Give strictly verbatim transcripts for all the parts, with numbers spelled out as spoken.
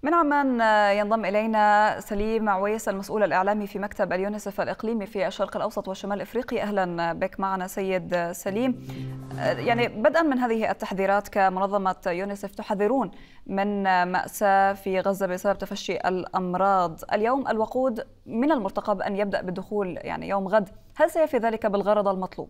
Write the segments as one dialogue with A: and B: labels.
A: من عمان ينضم إلينا سليم عويس المسؤول الإعلامي في مكتب اليونيسف الإقليمي في الشرق الأوسط وشمال إفريقيا. أهلا بك معنا سيد سليم. يعني بدءا من هذه التحذيرات، كمنظمة يونيسف تحذرون من مأساة في غزة بسبب تفشي الأمراض. اليوم الوقود من المرتقب أن يبدأ بالدخول يعني يوم غد، هل سيفي ذلك بالغرض المطلوب؟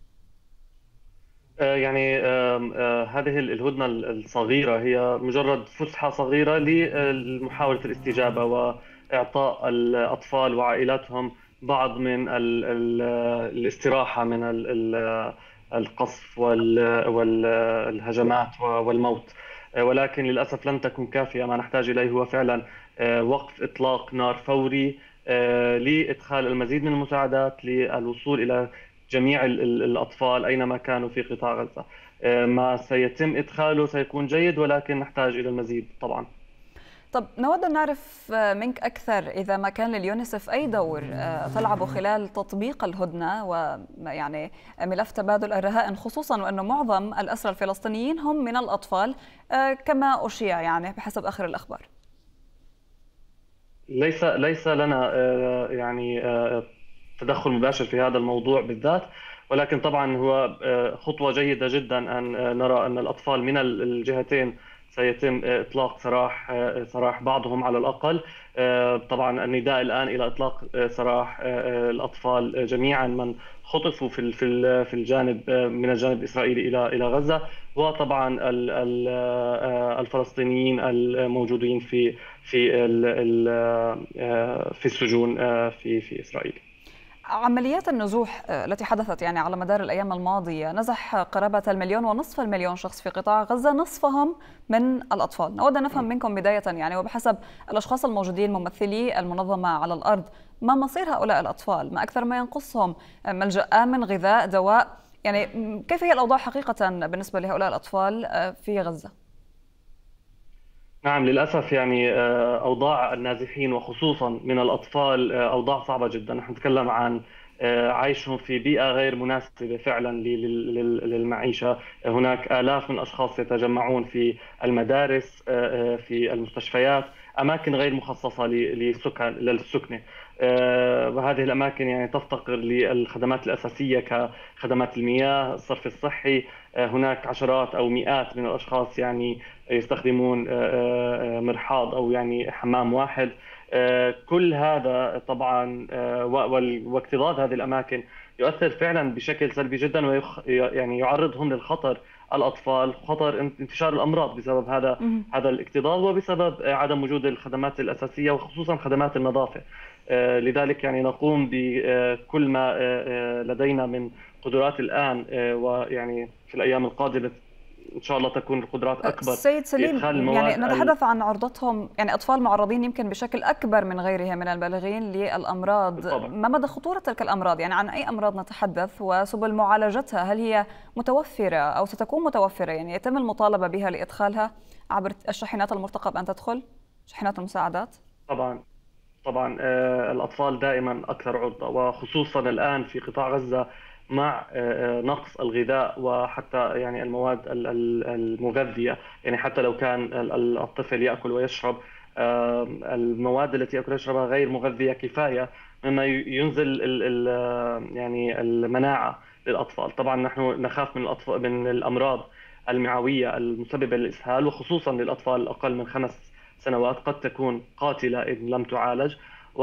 B: يعني هذه الهدنة الصغيرة هي مجرد فسحة صغيرة لمحاولة الاستجابة وإعطاء الأطفال وعائلاتهم بعض من ال ال الاستراحة من ال القصف والهجمات والموت، ولكن للأسف لن تكن كافية. ما نحتاج إليه هو فعلا وقف إطلاق نار فوري لإدخال المزيد من المساعدات للوصول إلى جميع الأطفال أينما كانوا في قطاع غزة. ما سيتم إدخاله سيكون جيد، ولكن نحتاج إلى المزيد طبعا.
A: طب نود أن نعرف منك أكثر، إذا ما كان لليونيسف أي دور تلعبه خلال تطبيق الهدنة ويعني ملف تبادل الرهائن، خصوصا وأنه معظم الأسرى الفلسطينيين هم من الأطفال كما أشيع يعني بحسب آخر الأخبار.
B: ليس ليس لنا يعني تدخل مباشر في هذا الموضوع بالذات، ولكن طبعا هو خطوة جيدة جدا أن نرى أن الأطفال من الجهتين سيتم إطلاق سراح سراح بعضهم على الأقل. طبعا النداء الآن إلى إطلاق سراح الأطفال جميعا من خطفوا في في الجانب من الجانب الإسرائيلي إلى إلى غزة، وطبعا الفلسطينيين الموجودين في في في السجون في في إسرائيل.
A: عمليات النزوح التي حدثت يعني على مدار الأيام الماضية نزح قرابة المليون ونصف المليون شخص في قطاع غزة، نصفهم من الأطفال. نود أن نفهم منكم بداية يعني، وبحسب الأشخاص الموجودين ممثلي المنظمة على الأرض، ما مصير هؤلاء الأطفال؟ ما أكثر ما ينقصهم؟ ملجأ آمن، غذاء، دواء؟ يعني كيف هي الأوضاع حقيقة بالنسبة لهؤلاء الأطفال في غزة؟
B: نعم، للأسف يعني أوضاع النازحين وخصوصا من الأطفال أوضاع صعبة جدا. نحن نتكلم عن عيشهم في بيئة غير مناسبة فعلا للمعيشة. هناك آلاف من الأشخاص يتجمعون في المدارس، في المستشفيات، أماكن غير مخصصة للسكن للسكنة. وهذه الأماكن يعني تفتقر للخدمات الأساسية كخدمات المياه، الصرف الصحي. هناك عشرات أو مئات من الأشخاص يعني يستخدمون مرحاض أو يعني حمام واحد. كل هذا طبعا واكتظاظ هذه الأماكن يؤثر فعلا بشكل سلبي جدا، ويخ يعني يعرضهم للخطر، الأطفال، خطر انتشار الأمراض بسبب هذا هذا الاكتظاظ وبسبب عدم وجود الخدمات الأساسية وخصوصا خدمات النظافة. لذلك يعني نقوم بكل ما لدينا من قدرات الآن، ويعني في الأيام القادمة إن شاء الله تكون القدرات أكبر
A: سيد
B: في إدخال
A: سليم.
B: المواد.
A: يعني نتحدث عن عرضتهم، يعني أطفال معرضين يمكن بشكل أكبر من غيرهم من البالغين للأمراض.
B: بالطبع.
A: ما مدى خطورة تلك الأمراض؟ يعني عن أي أمراض نتحدث وسبل معالجتها؟ هل هي متوفرة أو ستكون متوفرة؟ يعني يتم المطالبة بها لإدخالها عبر الشاحنات المرتقب أن تدخل شاحنات المساعدات؟
B: طبعا طبعا الأطفال دائما أكثر عرضة، وخصوصا الآن في قطاع غزة مع نقص الغذاء وحتى يعني المواد المغذية. يعني حتى لو كان الطفل يأكل ويشرب، المواد التي يأكل ويشربها غير مغذية كفاية، مما ينزل يعني المناعة للأطفال. طبعا نحن نخاف من الأطفال من الأمراض المعوية المسببة للإسهال، وخصوصا للأطفال الأقل من خمس سنوات قد تكون قاتلة إن لم تعالج.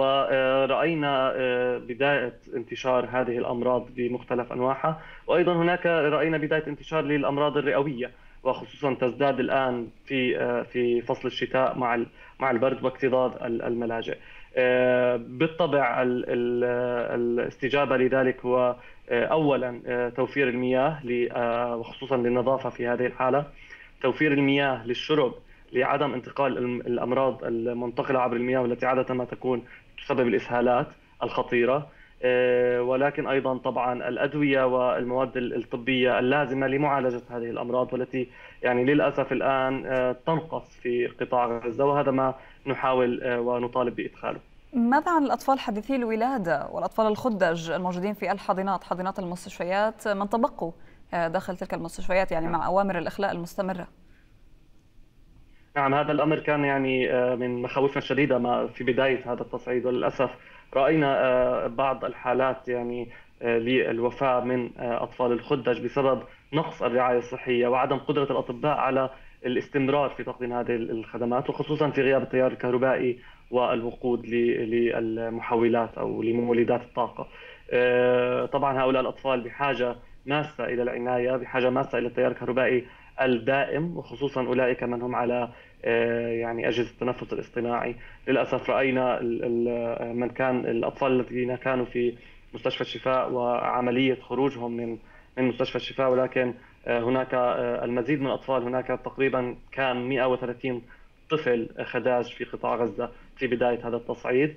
B: ورأينا بداية انتشار هذه الأمراض بمختلف أنواعها، وأيضا هناك رأينا بداية انتشار للأمراض الرئوية، وخصوصا تزداد الآن في في فصل الشتاء مع مع البرد واكتظاظ الملاجئ. بالطبع الاستجابة لذلك هو أولا توفير المياه، وخصوصا للنظافة في هذه الحالة، توفير المياه للشرب لعدم انتقال الأمراض المنتقلة عبر المياه والتي عادة ما تكون تسبب الإسهالات الخطيرة، ولكن أيضا طبعا الأدوية والمواد الطبية اللازمة لمعالجة هذه الأمراض، والتي يعني للأسف الآن تنقص في قطاع غزة، وهذا ما نحاول ونطالب بإدخاله.
A: ماذا عن الأطفال حديثي الولادة والأطفال الخدج الموجودين في الحاضنات، حاضنات المستشفيات، من تبقوا داخل تلك المستشفيات يعني مع أوامر الإخلاء المستمرة؟
B: نعم، هذا الأمر كان يعني من مخاوفنا الشديدة ما في بداية هذا التصعيد، وللأسف رأينا بعض الحالات يعني للوفاة من أطفال الخدج بسبب نقص الرعاية الصحية وعدم قدرة الأطباء على الاستمرار في تقديم هذه الخدمات، وخصوصا في غياب التيار الكهربائي والوقود للمحولات أو لمولدات الطاقة. طبعا هؤلاء الأطفال بحاجة ماسة إلى العناية، بحاجة ماسة إلى التيار الكهربائي الدائم، وخصوصا أولئك من هم على يعني أجهزة التنفس الاصطناعي. للأسف رأينا من كان الأطفال الذين كانوا في مستشفى الشفاء وعملية خروجهم من من مستشفى الشفاء، ولكن هناك المزيد من الأطفال، هناك تقريبا كان مئة وثلاثين طفل خداج في قطاع غزة في بداية هذا التصعيد.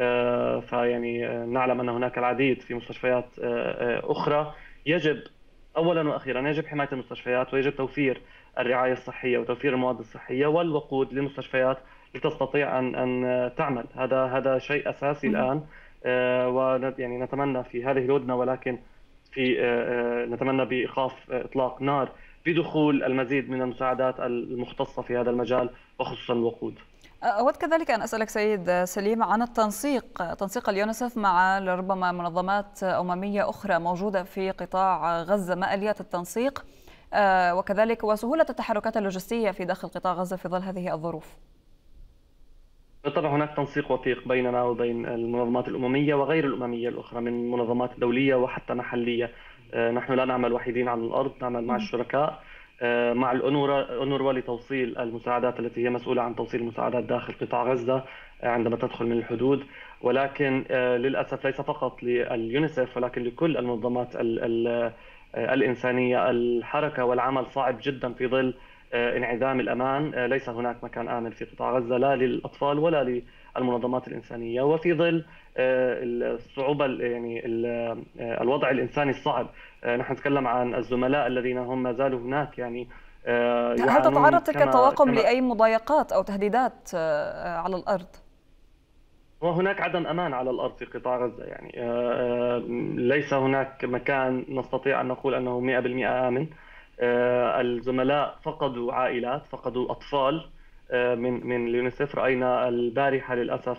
B: فيعني نعلم أن هناك العديد في مستشفيات أخرى. يجب أولا وأخيرا يجب حماية المستشفيات، ويجب توفير الرعاية الصحية وتوفير المواد الصحية والوقود للمستشفيات لتستطيع أن أن تعمل. هذا هذا شيء أساسي الآن، ويعني نتمنى في هذه الهدنة، ولكن في نتمنى بإيقاف إطلاق نار بدخول المزيد من المساعدات المختصة في هذا المجال وخصوصا الوقود.
A: أود كذلك أن أسألك سيد سليم عن التنسيق، تنسيق اليونسف مع ربما منظمات أممية أخرى موجودة في قطاع غزة، ما آليات التنسيق وكذلك وسهولة التحركات اللوجستية في داخل قطاع غزة في ظل هذه الظروف؟
B: بالطبع هناك تنسيق وثيق بيننا وبين المنظمات الأممية وغير الأممية الأخرى من منظمات دولية وحتى محلية. نحن لا نعمل وحيدين على الأرض، نعمل مع الشركاء، مع الأونروا لتوصيل المساعدات التي هي مسؤولة عن توصيل المساعدات داخل قطاع غزة عندما تدخل من الحدود. ولكن للأسف ليس فقط لليونيسف ولكن لكل المنظمات الإنسانية الحركة والعمل صعب جدا في ظل انعدام الأمان. ليس هناك مكان آمن في قطاع غزة لا للأطفال ولا للمنظمات الإنسانية، وفي ظل الصعوبة يعني الوضع الإنساني الصعب. نحن نتكلم عن الزملاء الذين هم ما زالوا هناك، يعني
A: هل تتعرض تلك الطواقم لأي مضايقات أو تهديدات على الأرض؟
B: وهناك عدم أمان على الأرض في قطاع غزة، يعني ليس هناك مكان نستطيع أن نقول أنه مئة بالمئة آمن. الزملاء فقدوا عائلات، فقدوا أطفال من من اليونيسف. رأينا البارحة للأسف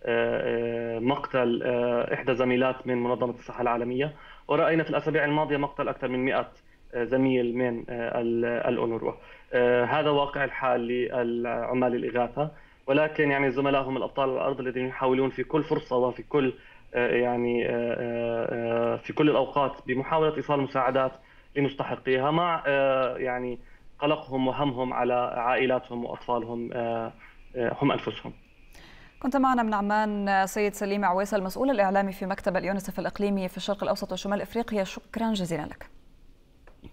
B: مقتل إحدى زميلات من منظمة الصحة العالمية، ورأينا في الأسابيع الماضية مقتل أكثر من مئة زميل من الأونروا. هذا واقع الحال للعمال الإغاثة، ولكن يعني الزملاء هم الأبطال على الأرض الذين يحاولون في كل فرصة وفي كل يعني في كل الأوقات بمحاولة إيصال مساعدات لمستحقيها، مع يعني قلقهم وهمهم على عائلاتهم وأطفالهم هم أنفسهم.
A: كنت معنا من عمان سيد سليم عويس، المسؤول الإعلامي في مكتب اليونسف الإقليمي في الشرق الأوسط وشمال إفريقيا. شكرا جزيلا لك.